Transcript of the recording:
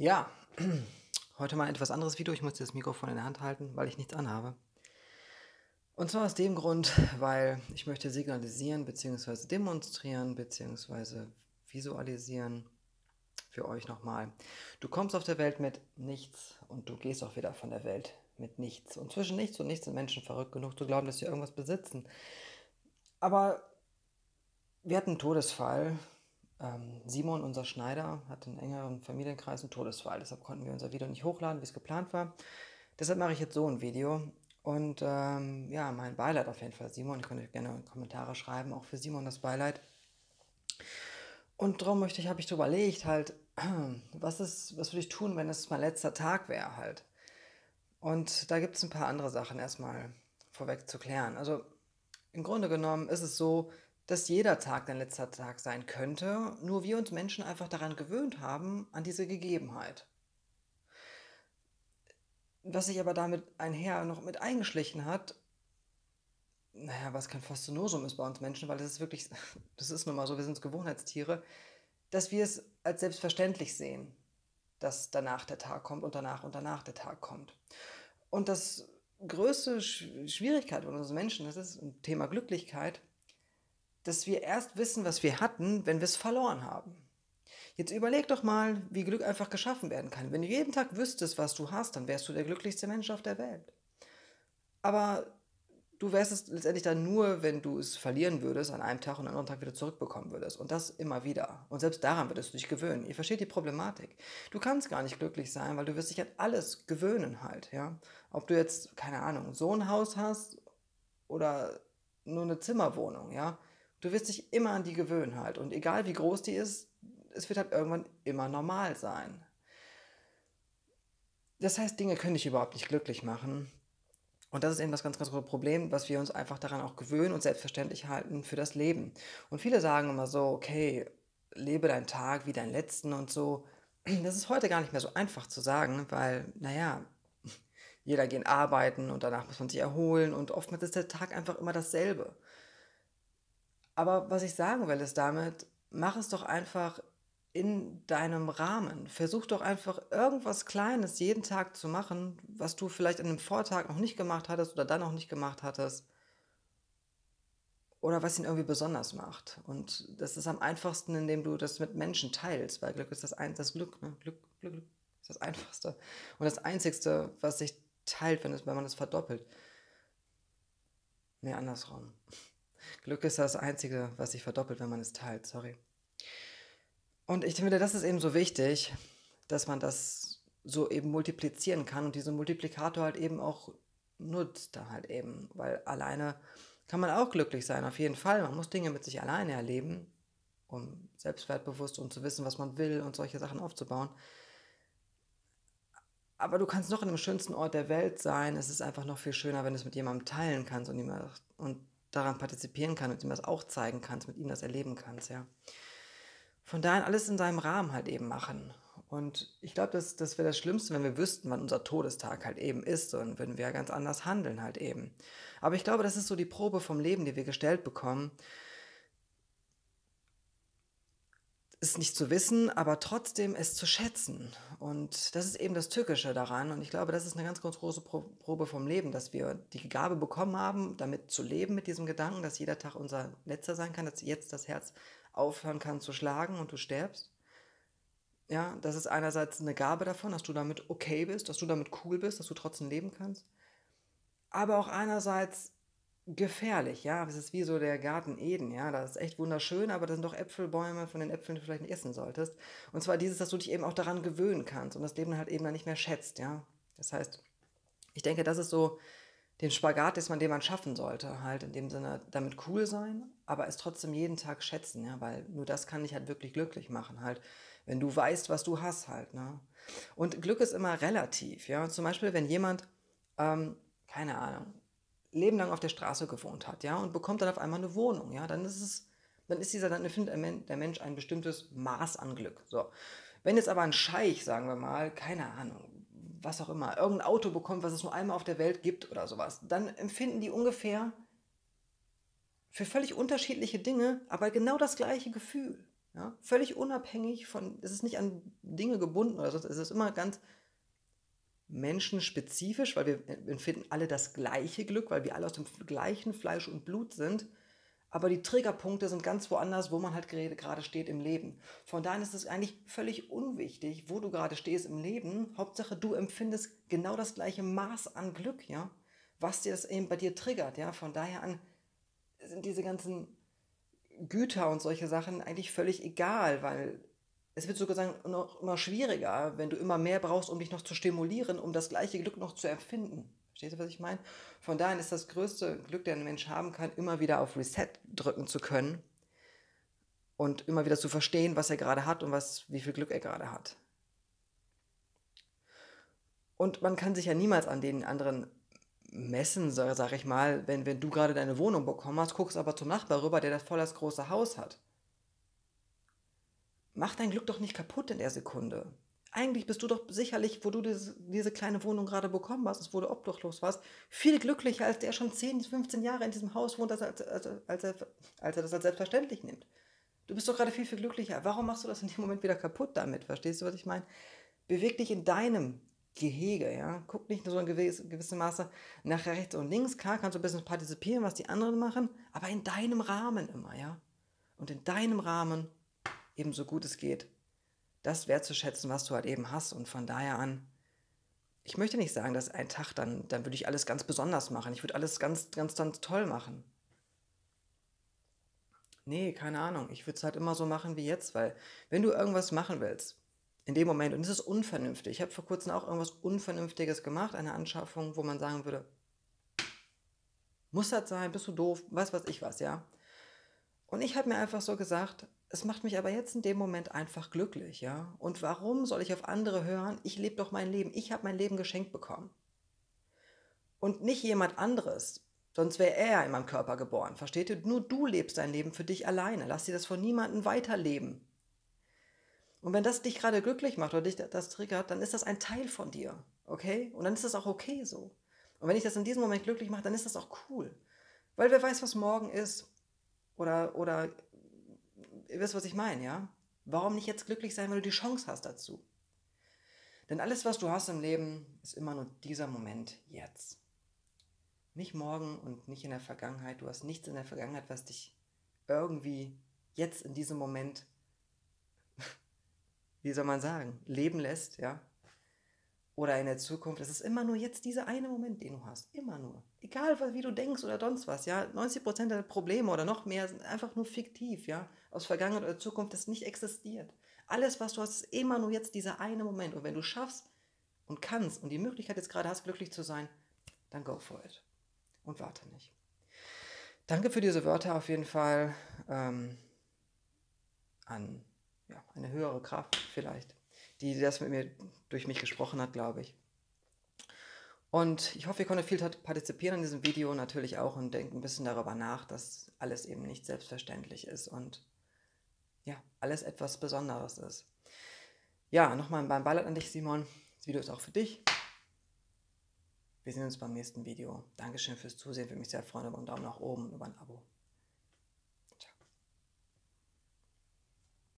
Ja, heute mal ein etwas anderes Video. Ich musste das Mikrofon in der Hand halten, weil ich nichts anhabe. Und zwar aus dem Grund, weil ich möchte signalisieren bzw. demonstrieren bzw. visualisieren für euch nochmal. Du kommst auf der Welt mit nichts und du gehst auch wieder von der Welt mit nichts. Und zwischen nichts und nichts sind Menschen verrückt genug zu glauben, dass sie irgendwas besitzen. Aber wir hatten einen Todesfall. Simon, unser Schneider, hat in engeren Familienkreis einen Todesfall. Deshalb konnten wir unser Video nicht hochladen, wie es geplant war. Deshalb mache ich jetzt so ein Video. Und ja, mein Beileid auf jeden Fall, Simon. Ihr könnt euch gerne Kommentare schreiben, auch für Simon das Beileid. Und darum habe ich so überlegt, halt, was würde ich tun, wenn es mein letzter Tag wäre, halt. Und da gibt es ein paar andere Sachen erstmal vorweg zu klären. Also im Grunde genommen ist es so, dass jeder Tag dein letzter Tag sein könnte, nur wir uns Menschen einfach daran gewöhnt haben, an diese Gegebenheit. Was sich aber damit einher noch mit eingeschlichen hat, naja, was kein Faszinosum ist bei uns Menschen, weil das ist wirklich, das ist nun mal so, wir sind Gewohnheitstiere, dass wir es als selbstverständlich sehen, dass danach der Tag kommt und danach der Tag kommt. Und das größte Schwierigkeit von uns Menschen, das ist ein Thema Glücklichkeit, dass wir erst wissen, was wir hatten, wenn wir es verloren haben. Jetzt überleg doch mal, wie Glück einfach geschaffen werden kann. Wenn du jeden Tag wüsstest, was du hast, dann wärst du der glücklichste Mensch auf der Welt. Aber du wärst es letztendlich dann nur, wenn du es verlieren würdest an einem Tag und am anderen Tag wieder zurückbekommen würdest. Und das immer wieder. Und selbst daran würdest du dich gewöhnen. Ihr versteht die Problematik. Du kannst gar nicht glücklich sein, weil du wirst dich an alles gewöhnen halt, ja. Ob du jetzt, keine Ahnung, so ein Haus hast oder nur eine Zimmerwohnung, ja. Du wirst dich immer an die gewöhnen halt. Und egal wie groß die ist, es wird halt irgendwann immer normal sein. Das heißt, Dinge können dich überhaupt nicht glücklich machen. Und das ist eben das ganz, ganz große Problem, was wir uns einfach daran auch gewöhnen und selbstverständlich halten für das Leben. Und viele sagen immer so, okay, lebe deinen Tag wie deinen letzten und so. Das ist heute gar nicht mehr so einfach zu sagen, weil, naja, jeder geht arbeiten und danach muss man sich erholen und oftmals ist der Tag einfach immer dasselbe. Aber was ich sagen will, ist damit, mach es doch einfach in deinem Rahmen. Versuch doch einfach irgendwas Kleines jeden Tag zu machen, was du vielleicht an einem Vortag noch nicht gemacht hattest oder dann noch nicht gemacht hattest. Oder was ihn irgendwie besonders macht. Und das ist am einfachsten, indem du das mit Menschen teilst, weil Glück ist das Glück, ne? Glück ist das Einfachste. Und das Einzigste, was sich teilt, wenn man es verdoppelt. Nee, andersrum. Glück ist das Einzige, was sich verdoppelt, wenn man es teilt, sorry. Und ich finde, das ist eben so wichtig, dass man das so eben multiplizieren kann und diesen Multiplikator halt eben auch nutzt, da halt eben, weil alleine kann man auch glücklich sein, auf jeden Fall. Man muss Dinge mit sich alleine erleben, um selbstwertbewusst und zu wissen, was man will und solche Sachen aufzubauen. Aber du kannst noch an dem schönsten Ort der Welt sein. Es ist einfach noch viel schöner, wenn du es mit jemandem teilen kannst und daran partizipieren kannst und ihm das auch zeigen kannst, mit ihm das erleben kannst, ja. Von daher alles in seinem Rahmen halt eben machen. Und ich glaube, das wäre das Schlimmste, wenn wir wüssten, wann unser Todestag halt eben ist. Und würden wir ja ganz anders handeln halt eben. Aber ich glaube, das ist so die Probe vom Leben, die wir gestellt bekommen. Es nicht zu wissen, aber trotzdem es zu schätzen. Und das ist eben das Tückische daran. Und ich glaube, das ist eine ganz, ganz große Probe vom Leben, dass wir die Gabe bekommen haben, damit zu leben, mit diesem Gedanken, dass jeder Tag unser letzter sein kann, dass jetzt das Herz aufhören kann zu schlagen und du stirbst. Ja, das ist einerseits eine Gabe davon, dass du damit okay bist, dass du damit cool bist, dass du trotzdem leben kannst. Aber auch einerseits gefährlich, ja. Das ist wie so der Garten Eden, ja. Das ist echt wunderschön, aber das sind doch Äpfelbäume, von den Äpfeln die du vielleicht nicht essen solltest. Und zwar dieses, dass du dich eben auch daran gewöhnen kannst und das Leben halt eben dann nicht mehr schätzt, ja. Das heißt, ich denke, das ist so den Spagat, den man schaffen sollte, halt in dem Sinne damit cool sein, aber es trotzdem jeden Tag schätzen, ja, weil nur das kann dich halt wirklich glücklich machen, halt, wenn du weißt, was du hast, halt, ne. Und Glück ist immer relativ, ja. Zum Beispiel, wenn jemand, keine Ahnung, Leben lang auf der Straße gewohnt hat, ja, und bekommt dann auf einmal eine Wohnung, ja, dann findet der Mensch ein bestimmtes Maß an Glück. So. Wenn jetzt aber ein Scheich, sagen wir mal, keine Ahnung, was auch immer, irgendein Auto bekommt, was es nur einmal auf der Welt gibt oder sowas, dann empfinden die ungefähr für völlig unterschiedliche Dinge, aber genau das gleiche Gefühl. Ja? Völlig unabhängig von, es ist nicht an Dinge gebunden oder so, es ist immer ganz menschenspezifisch, weil wir empfinden alle das gleiche Glück, weil wir alle aus dem gleichen Fleisch und Blut sind. Aber die Triggerpunkte sind ganz woanders, wo man halt gerade steht im Leben. Von daher ist es eigentlich völlig unwichtig, wo du gerade stehst im Leben. Hauptsache, du empfindest genau das gleiche Maß an Glück, ja, was dir das eben bei dir triggert, ja. Von daher an sind diese ganzen Güter und solche Sachen eigentlich völlig egal, weil es wird sogar noch immer schwieriger, wenn du immer mehr brauchst, um dich noch zu stimulieren, um das gleiche Glück noch zu empfinden. Verstehst du, was ich meine? Von daher ist das größte Glück, der ein Mensch haben kann, immer wieder auf Reset drücken zu können und immer wieder zu verstehen, was er gerade hat und wie viel Glück er gerade hat. Und man kann sich ja niemals an den anderen messen, sag ich mal, wenn du gerade deine Wohnung bekommen hast, guckst aber zum Nachbar rüber, der das voll das große Haus hat. Mach dein Glück doch nicht kaputt in der Sekunde. Eigentlich bist du doch sicherlich, wo du diese kleine Wohnung gerade bekommen hast, wo du obdachlos warst, viel glücklicher, als der schon 10, 15 Jahre in diesem Haus wohnt, als er das als selbstverständlich nimmt. Du bist doch gerade viel, viel glücklicher. Warum machst du das in dem Moment wieder kaputt damit? Verstehst du, was ich meine? Beweg dich in deinem Gehege, ja. Guck nicht nur so in gewissem Maße nach rechts und links. Klar kannst du ein bisschen partizipieren, was die anderen machen, aber in deinem Rahmen immer, ja. Und in deinem Rahmen ebenso gut es geht, das wertzuschätzen, was du halt eben hast. Und von daher an, ich möchte nicht sagen, dass ein Tag, dann würde ich alles ganz besonders machen. Ich würde alles ganz, ganz, ganz toll machen. Nee, keine Ahnung. Ich würde es halt immer so machen wie jetzt, weil wenn du irgendwas machen willst, in dem Moment, und es ist unvernünftig, ich habe vor kurzem auch irgendwas Unvernünftiges gemacht, eine Anschaffung, wo man sagen würde, muss das sein, bist du doof, weiß ich was, ja. Und ich habe mir einfach so gesagt, es macht mich aber jetzt in dem Moment einfach glücklich, ja. Und warum soll ich auf andere hören? Ich lebe doch mein Leben. Ich habe mein Leben geschenkt bekommen. Und nicht jemand anderes. Sonst wäre er in meinem Körper geboren. Versteht ihr? Nur du lebst dein Leben für dich alleine. Lass dir das von niemandem weiterleben. Und wenn das dich gerade glücklich macht oder dich das triggert, dann ist das ein Teil von dir. Okay? Und dann ist das auch okay so. Und wenn ich das in diesem Moment glücklich mache, dann ist das auch cool. Weil wer weiß, was morgen ist. Oder ihr wisst, was ich meine, ja? Warum nicht jetzt glücklich sein, wenn du die Chance hast dazu? Denn alles, was du hast im Leben, ist immer nur dieser Moment jetzt. Nicht morgen und nicht in der Vergangenheit. Du hast nichts in der Vergangenheit, was dich irgendwie jetzt in diesem Moment, wie soll man sagen, leben lässt, ja? Oder in der Zukunft. Es ist immer nur jetzt dieser eine Moment, den du hast. Immer nur. Egal, wie du denkst oder sonst was, ja. 90% der Probleme oder noch mehr sind einfach nur fiktiv, ja. Aus Vergangenheit oder Zukunft, das nicht existiert. Alles, was du hast, ist immer nur jetzt dieser eine Moment. Und wenn du schaffst und kannst und die Möglichkeit jetzt gerade hast, glücklich zu sein, dann go for it. Und warte nicht. Danke für diese Wörter auf jeden Fall an eine höhere Kraft vielleicht, die das mit mir durch mich gesprochen hat, glaube ich. Und ich hoffe, ihr konntet viel partizipieren in diesem Video natürlich auch und denkt ein bisschen darüber nach, dass alles eben nicht selbstverständlich ist und ja, alles etwas Besonderes ist. Ja, nochmal beim Beileid an dich, Simon. Das Video ist auch für dich. Wir sehen uns beim nächsten Video. Dankeschön fürs Zusehen, würde mich sehr freuen über einen Daumen nach oben und über ein Abo.